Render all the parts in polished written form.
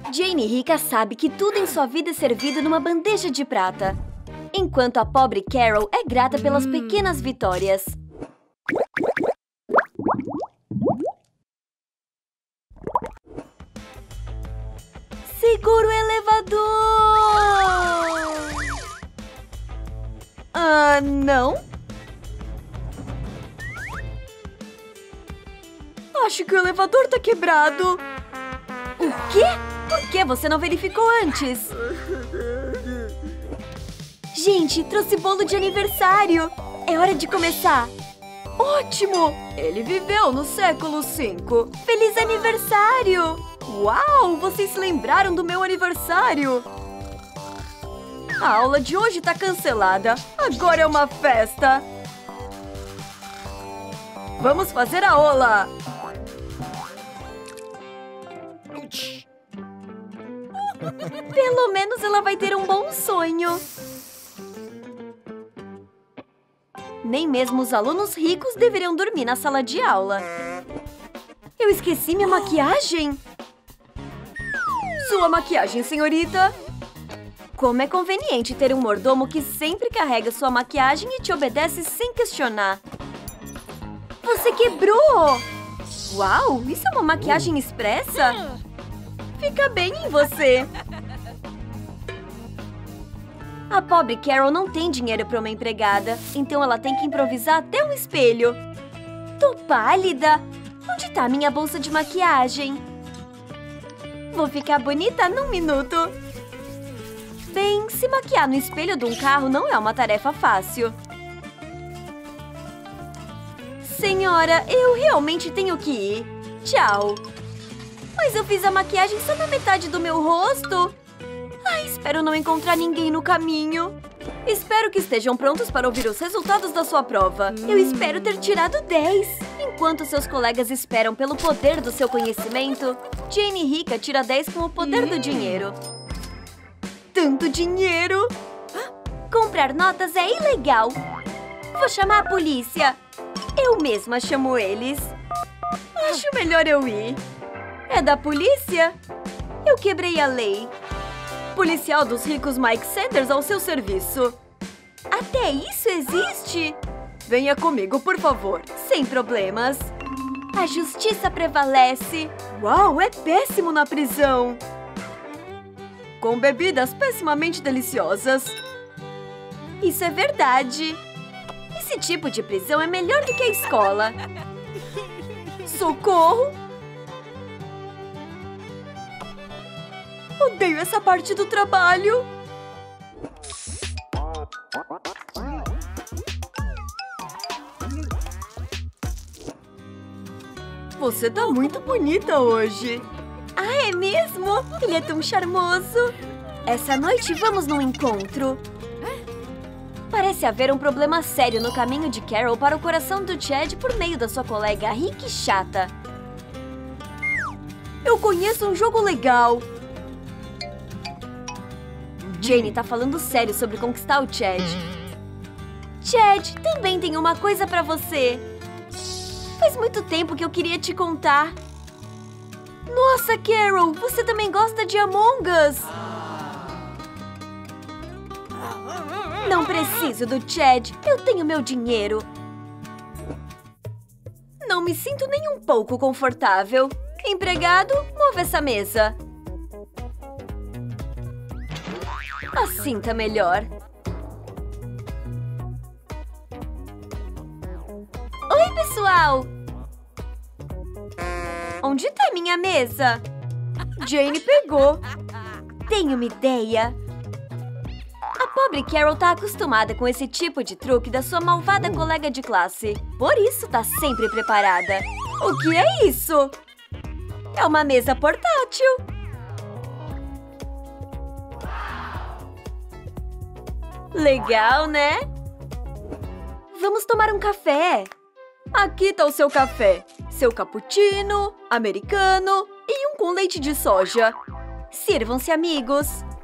Jane rica sabe que tudo em sua vida é servido numa bandeja de prata, enquanto a pobre Carol é grata pelas pequenas vitórias. Segura o elevador! Não? Acho que o elevador tá quebrado. O quê? Por que você não verificou antes? Gente, trouxe bolo de aniversário. É hora de começar. Ótimo! Ele viveu no século V. Feliz aniversário! Uau! Vocês se lembraram do meu aniversário? A aula de hoje tá cancelada. Agora é uma festa. Vamos fazer a ola! Pelo menos ela vai ter um bom sonho. Nem mesmo os alunos ricos deveriam dormir na sala de aula. Eu esqueci minha maquiagem. Sua maquiagem, senhorita. Como é conveniente ter um mordomo que sempre carrega sua maquiagem e te obedece sem questionar. Você quebrou! Uau, isso é uma maquiagem expressa? Fica bem em você. A pobre Carol não tem dinheiro para uma empregada, então ela tem que improvisar até um espelho. Tô pálida. Onde tá minha bolsa de maquiagem? Vou ficar bonita num minuto. Bem, se maquiar no espelho de um carro não é uma tarefa fácil. Senhora, eu realmente tenho que ir. Tchau. Mas eu fiz a maquiagem só na metade do meu rosto. Ai, espero não encontrar ninguém no caminho. Espero que estejam prontos para ouvir os resultados da sua prova. Eu espero ter tirado 10. Enquanto seus colegas esperam pelo poder do seu conhecimento, Jane rica tira 10 com o poder do dinheiro. Tanto dinheiro! Comprar notas é ilegal. Vou chamar a polícia. Eu mesma chamo eles. Acho melhor eu ir. É da polícia? Eu quebrei a lei. Policial dos ricos Mike Sanders ao seu serviço. Até isso existe? Venha comigo, por favor. Sem problemas. A justiça prevalece. Uau, é péssimo na prisão. Com bebidas pessimamente deliciosas. Isso é verdade. Esse tipo de prisão é melhor do que a escola. Socorro! Odeio essa parte do trabalho. Você tá muito bonita hoje. Ah, é mesmo? Ele é tão charmoso. Essa noite vamos num encontro. Parece haver um problema sério no caminho de Carol para o coração do Chad por meio da sua colega rica e chata. Eu conheço um jogo legal. Jane tá falando sério sobre conquistar o Chad. Chad, também tenho uma coisa pra você. Faz muito tempo que eu queria te contar. Nossa, Carol, você também gosta de Among Us? Não preciso do Chad, eu tenho meu dinheiro. Não me sinto nem um pouco confortável. Empregado, move essa mesa. Assim tá melhor. Oi, pessoal! Onde tá minha mesa? Jane pegou. Tenho uma ideia. A pobre Carol tá acostumada com esse tipo de truque da sua malvada colega de classe. Por isso tá sempre preparada. O que é isso? É uma mesa portátil. Legal, né? Vamos tomar um café. Aqui tá o seu café. Seu cappuccino, americano e um com leite de soja. Sirvam-se, amigos.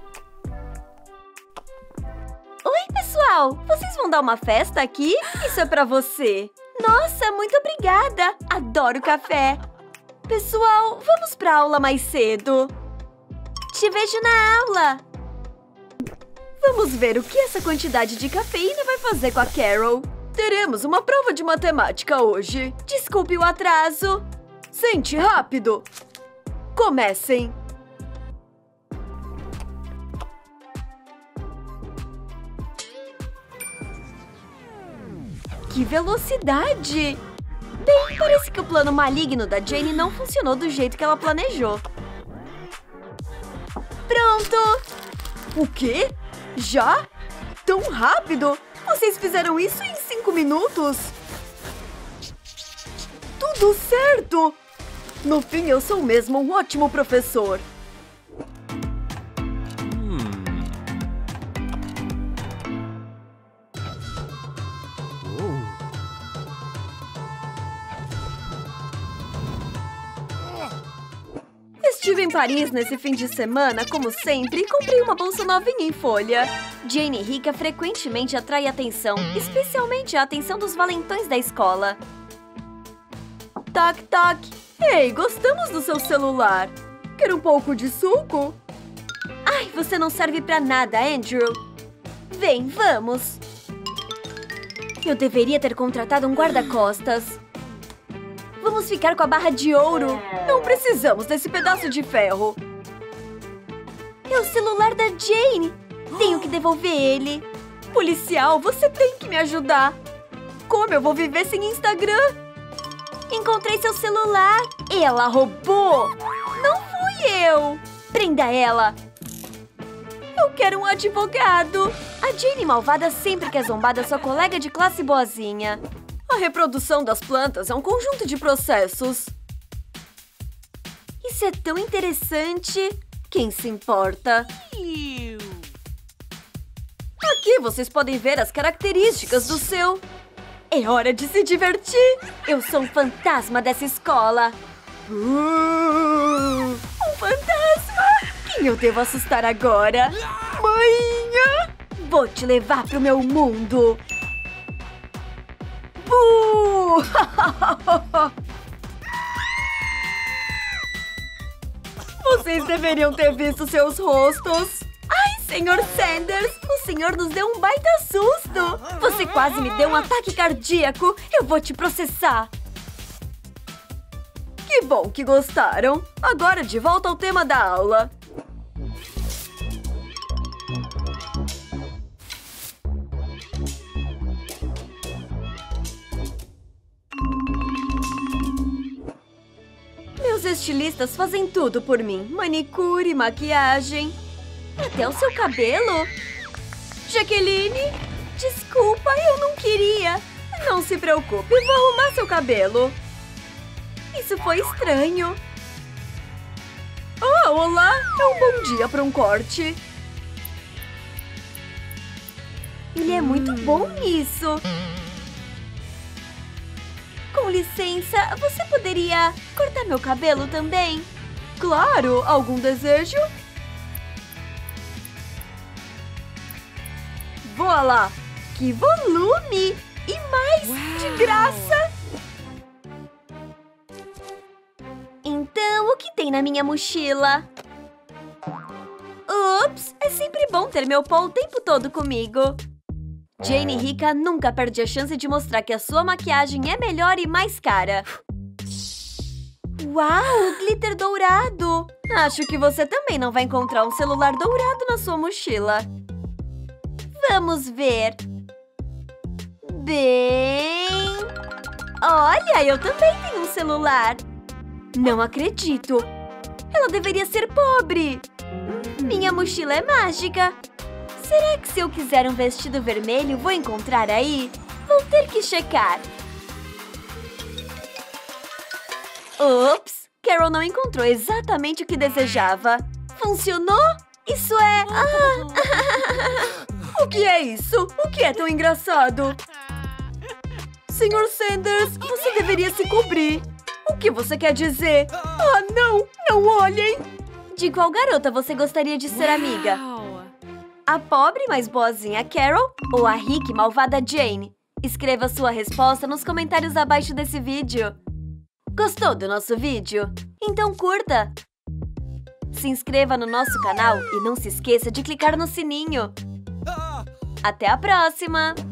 Oi, pessoal! Vocês vão dar uma festa aqui? Isso é pra você. Nossa, muito obrigada! Adoro café. Pessoal, vamos pra aula mais cedo. Te vejo na aula! Vamos ver o que essa quantidade de cafeína vai fazer com a Carol. Teremos uma prova de matemática hoje. Desculpe o atraso. Sente rápido. Comecem. Que velocidade! Bem, parece que o plano maligno da Jane não funcionou do jeito que ela planejou. Pronto! O quê? Já? Tão rápido? Vocês fizeram isso em 5 minutos? Tudo certo! No fim, eu sou mesmo um ótimo professor. Estive em Paris nesse fim de semana, como sempre, e comprei uma bolsa novinha em folha. Jane rica frequentemente atrai atenção, especialmente a atenção dos valentões da escola. Toc, toc. Ei, gostamos do seu celular. Quer um pouco de suco? Ai, você não serve pra nada, Andrew. Vem, vamos. Eu deveria ter contratado um guarda-costas. Vamos ficar com a barra de ouro. Não precisamos desse pedaço de ferro. É o celular da Jane. Tenho que devolver ele. Policial, você tem que me ajudar. Como eu vou viver sem Instagram? Encontrei seu celular. Ela roubou. Não fui eu. Prenda ela. Eu quero um advogado. A Jane malvada sempre quer zombar da sua colega de classe boazinha. A reprodução das plantas é um conjunto de processos. Isso é tão interessante. Quem se importa? Aqui vocês podem ver as características do seu... É hora de se divertir. Eu sou um fantasma dessa escola. Um fantasma? Quem eu devo assustar agora? Mãinha! Vou te levar pro meu mundo. Vocês deveriam ter visto seus rostos. Ai, Sr. Sanders, o senhor nos deu um baita susto. Você quase me deu um ataque cardíaco. Eu vou te processar. Que bom que gostaram. Agora de volta ao tema da aula. Meus estilistas fazem tudo por mim. Manicure, maquiagem. Até o seu cabelo. Jaqueline, desculpa, eu não queria. Não se preocupe, vou arrumar seu cabelo. Isso foi estranho. Ah, olá! É um bom dia para um corte. Ele é muito bom nisso. Com licença, você poderia cortar meu cabelo também? Claro! Algum desejo? Voa lá! Que volume! E mais! De graça! Então, o que tem na minha mochila? Ups! É sempre bom ter meu pó o tempo todo comigo. Jane rica nunca perde a chance de mostrar que a sua maquiagem é melhor e mais cara. Uau! Glitter dourado! Acho que você também não vai encontrar um celular dourado na sua mochila. Vamos ver. Bem... Olha, eu também tenho um celular. Não acredito. Ela deveria ser pobre. Minha mochila é mágica. Será que se eu quiser um vestido vermelho, vou encontrar aí? Vou ter que checar. Ups! Carol não encontrou exatamente o que desejava. Funcionou? Isso é... O que é isso? O que é tão engraçado? Sr. Sanders, você deveria se cobrir. O que você quer dizer? Ah, não! Não olhem! De qual garota você gostaria de ser amiga? A pobre mas boazinha Carol ou a rica e malvada Jane? Escreva sua resposta nos comentários abaixo desse vídeo. Gostou do nosso vídeo? Então curta! Se inscreva no nosso canal e não se esqueça de clicar no sininho. Até a próxima!